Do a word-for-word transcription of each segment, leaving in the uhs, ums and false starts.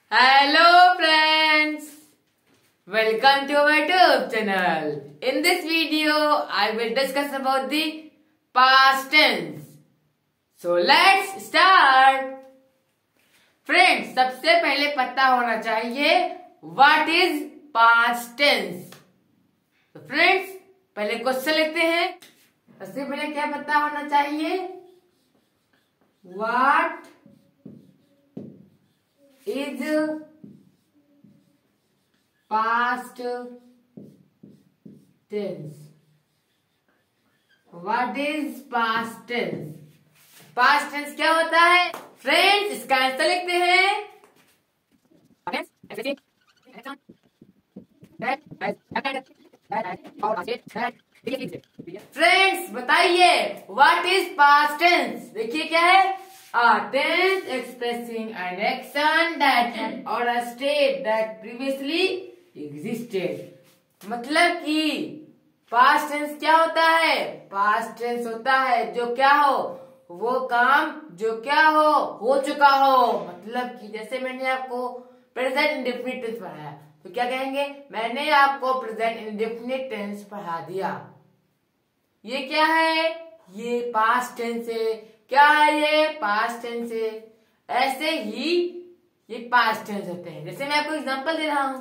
Hello friends, welcome to my YouTube channel. In this video, I will discuss about the past tense. So let's start. Friends, सबसे पहले पता होना चाहिए what is past tense. तो friends, पहले question लिखते हैं. सबसे पहले क्या पता होना चाहिए? What is past tense? What is past tense? Past tense क्या होता है? फ्रेंड्स, इसका आंसर लिखते हैं. फ्रेंड्स, बताइए व्हाट इज पास्ट टेंस. देखिए क्या है. A tense expressing an action that or a state that previously existed. मतलब कि past tense क्या होता है? Past tense होता है जो क्या हो, वो काम जो क्या हो हो चुका हो. मतलब कि जैसे मैंने आपको प्रेजेंट इंडेफिनिट टेंस पढ़ाया तो क्या कहेंगे? मैंने आपको प्रेजेंट इंडेफिनिट टेंस पढ़ा दिया. ये क्या है? ये पास्ट टेंस है. क्या है ये? पास्ट टेंस है. ऐसे ही ये पास्ट टेंस होते हैं. जैसे मैं आपको एग्जांपल दे रहा हूं.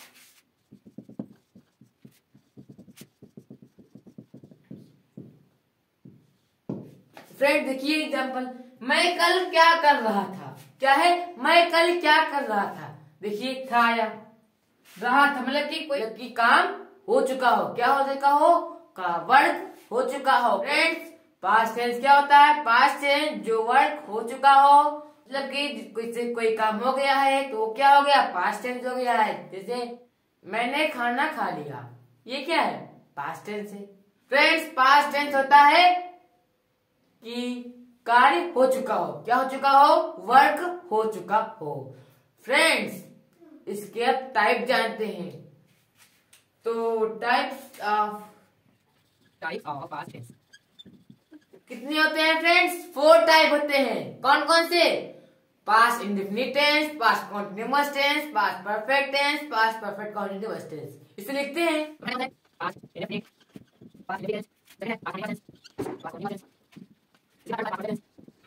फ्रेंड देखिए एग्जांपल. मैं कल क्या कर रहा था. क्या है? मैं कल क्या कर रहा था. देखिए था या रहा था मतलब कि कोई की काम हो चुका हो. क्या हो चुका हो? का वर्क हो चुका हो. फ्रेंड्स, पास्ट टेंस क्या होता है? पास्ट टेंस जो वर्क हो चुका हो, मतलब कि कोई से कोई काम हो गया है तो वो क्या हो गया? पास्ट टेंस हो गया है. जैसे मैंने खाना खा लिया, ये क्या है? पास्ट टेंस है. फ्रेंड्स, पास्ट टेंस होता है कि कार्य हो चुका हो. क्या हो चुका हो? वर्क हो चुका हो. फ्रेंड्स, इसके अब टाइप जानते हैं. तो types of type of past tense कितने होते हैं फ्रेंड्स? फोर टाइप होते हैं. कौन कौन से? Past indefinite tense, past continuous tense, past perfect tense, past perfect continuous tense. इसे लिखते हैं. Past indefinite, past indefinite tense, past continuous tense, past continuous tense.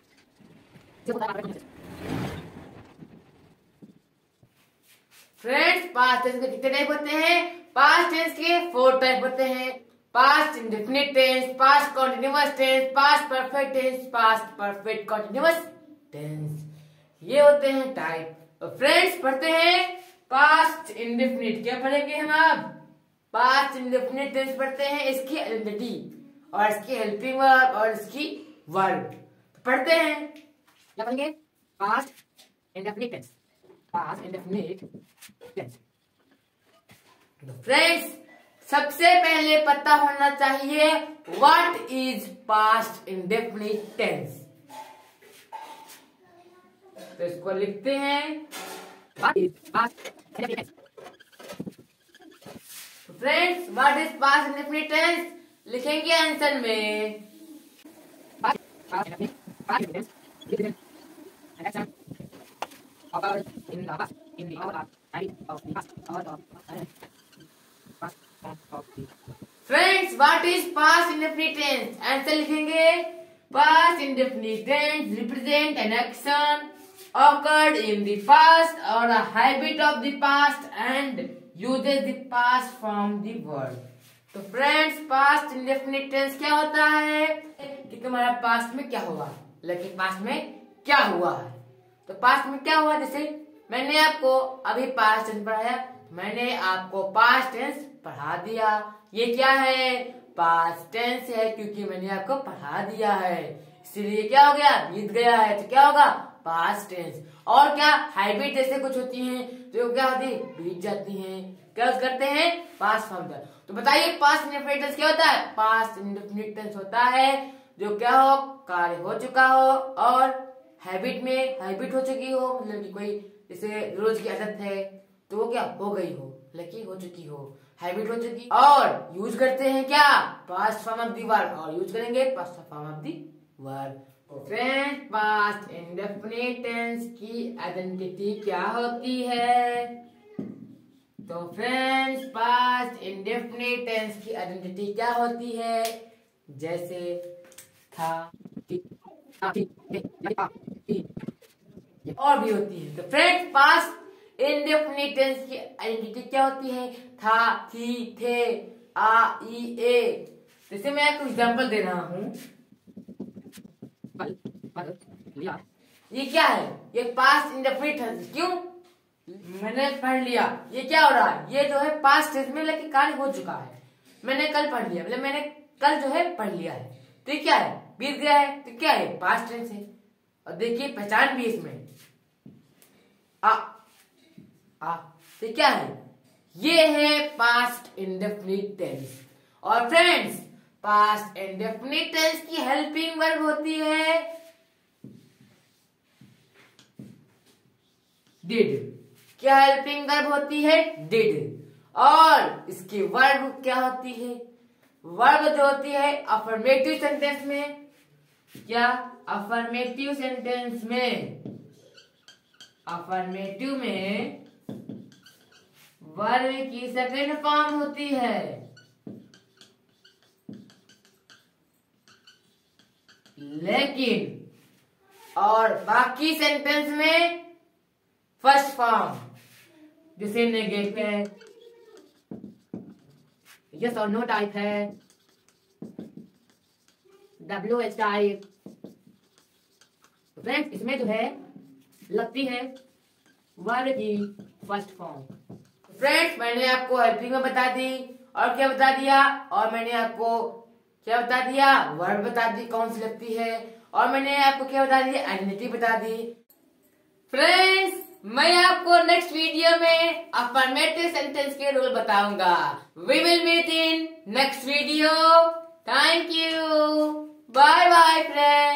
Friends, past tense के कितने टाइप होते हैं? पास्ट टेंस के फोर टाइप होते हैं. Past indefinite tense, past continuous tense, past perfect tense, past perfect continuous tense. ये होते हैं टाइप. फ्रेंड्स, पढ़ते हैं पास्ट इंडेफिनिट. क्या पढ़ेंगे हम अब? पास्ट इंडेफिनिट टेंस पढ़ते हैं. इसकी आइडेंटिटी और इसकी हेल्पिंग वर्ब और इसकी वर्ब पढ़ते हैं. क्या पढ़ेंगे? Past indefinite tense, past indefinite tense. Friends, सबसे पहले पता होना चाहिए what is past indefinite tense. तो इसको लिखते हैं. What is past indefinite tense. Friends, what is past indefinite tense लिखेंगे आंसर में. Past indefinite, past indefinite tense represent an action occurred in the past, in the hour of the past, hour of past of the. Friends, what is past indefinite tense? Answer लिखेंगे. Past indefinite tense represent an action occurred in the past or a habit of the past and uses the past from the verb. तो friends, past indefinite tense क्या होता है? कि तुम्हारा past में क्या हुआ, लेकिन पास्ट में क्या हुआ है. तो पास्ट में क्या हुआ? जैसे मैंने आपको अभी पास्ट टेंस पढ़ाया, मैंने आपको पास्ट टेंस पढ़ा दिया. ये क्या है? पास्ट टेंस है, क्योंकि मैंने आपको पढ़ा दिया है, इसीलिए क्या हो गया? बीत गया है. तो क्या होगा? Past tense. और क्या हैबिट जैसे कुछ होती हैं जो क्या होती है? बीत जाती हैं. क्या करते हैं? Past form. तो बताइए पास्ट इंडेफिनिट टेंस क्या होता है? पास्ट इंडेफिनिट टेंस होता है जो क्या हो? कार्य हो चुका हो और हैबिट में हैबिट हो चुकी हो, मतलब कि कोई जैसे रोज की आदत है तो वो क्या हो गई हो, लकी हो चुकी हो, हैबिट हो चुकी. और यूज करते हैं क्या? Past form of the verb. और यूज करेंगे past form of the verb. Friends, past indefinite tense की आइडेंटिटी क्या होती है? तो फ्रेंड्स, पास्ट इंडेफिनिट टेंस की आइडेंटिटी क्या होती है? जैसे था, और भी होती है। तो फ्रेंड्स, पास्ट इंडेफिनिट टेंस की आइडेंटिटी क्या होती है? था, थी, थे, आ, ई, ए। जैसे मैं आपको एग्जांपल दे रहा हूं, ये क्या है? ये पास्ट इंडेफिनिट टेंस। क्यों? मैंने पढ़ लिया। ये क्या हो रहा है? ये जो है पास्ट टेंस में लेकिन कार्य हो चुका है। मैंने कल पढ़ लिया, मतलब मैंने कल जो है पढ़ लिया है। तो ये क्या है? बीत गया है। तो क्या है? पास्ट टेंस है। और देखिए पहचान भी इसमें आ आ तो क्या है? ये है पास्ट इंडेफिनिट टेंस। और फ्रेंड्स, पास्ट इंडेफिनिट टेंस की हेल्पिंग वर्ब होती है डिड। क्या हेल्पिंग वर्ब होती है? डिड। और इसकी वर्ब क्या होती है? वर्ब जो होती है अफर्मेटिव सेंटेंस में, क्या? अफर्मेटिव सेंटेंस में, अफर्मेटिव में वर्ब की सेकंड फॉर्म होती है। लेकिन और बाकी सेंटेंस में फर्स्ट फॉर्म, जैसे नेगेटिव है, यस और नो टाइप है, डब्ल्यू एच टाइप। फ्रेंड्स, इसमें जो है लगती है वर्ब की फर्स्ट फॉर्म। फ्रेंड्स, मैंने आपको हेल्पिंग में बता दी, और क्या बता दिया? और मैंने आपको क्या बता दिया? वर्ब बता दी कौन सी लगती है, और मैंने आपको क्या बता दिया? आइडेंटिटी बता दी। फ्रेंड्स, मैं आपको नेक्स्ट वीडियो में अफर्मेटिव सेंटेंस के रूल बताऊंगा। We will meet in next video. Thank you. Bye bye friends.